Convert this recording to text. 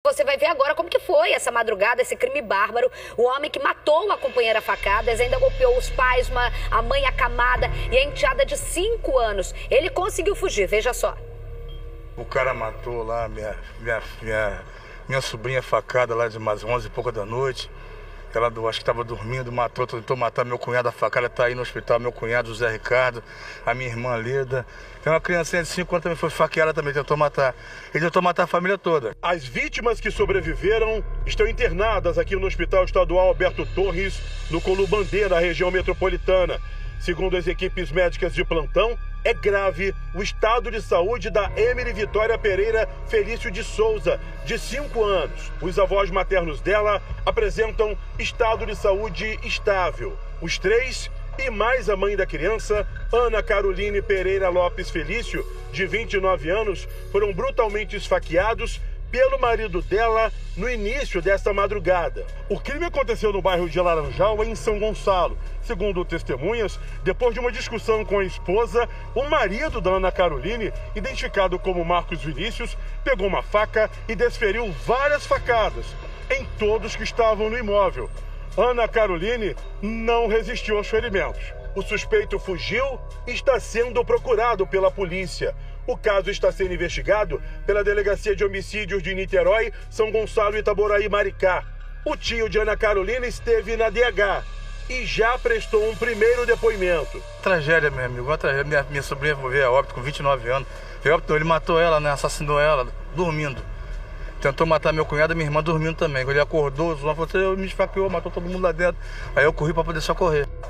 Você vai ver agora como que foi essa madrugada, esse crime bárbaro. O homem que matou a companheira a facadas, ainda golpeou os pais, a mãe acamada e a enteada de 5 anos. Ele conseguiu fugir, veja só. O cara matou lá minha sobrinha facada lá de umas 11 e pouca da noite. Ela acho que estava dormindo, tentou matar meu cunhado, a facada está aí no hospital, meu cunhado José Ricardo, a minha irmã Leda. Tem uma criancinha de 5 anos também foi faqueada, também tentou matar. Ele tentou matar a família toda. As vítimas que sobreviveram estão internadas aqui no Hospital Estadual Alberto Torres, no Colubandê, na região metropolitana. Segundo as equipes médicas de plantão, é grave o estado de saúde da Emily Vitória Pereira Felício de Souza, de 5 anos. Os avós maternos dela apresentam estado de saúde estável. Os 3 e mais a mãe da criança, Ana Caroline Pereira Lopes Felício, de 29 anos, foram brutalmente esfaqueados pelo marido dela no início desta madrugada. O crime aconteceu no bairro de Laranjal, em São Gonçalo. Segundo testemunhas, depois de uma discussão com a esposa, o marido da Ana Caroline, identificado como Marcos Vinícius, pegou uma faca e desferiu várias facadas em todos que estavam no imóvel. Ana Caroline não resistiu aos ferimentos. O suspeito fugiu e está sendo procurado pela polícia. O caso está sendo investigado pela Delegacia de Homicídios de Niterói, São Gonçalo, Itaboraí, Maricá. O tio de Ana Carolina esteve na DH e já prestou um primeiro depoimento. Tragédia, meu amigo, uma tragédia. Minha sobrinha veio a óbito com 29 anos. Veio a óbito, ele matou ela, né? Assassinou ela, dormindo. Tentou matar meu cunhado e minha irmã dormindo também. Quando ele acordou, falou, eu me esfaqueou, matou todo mundo lá dentro. Aí eu corri para poder socorrer.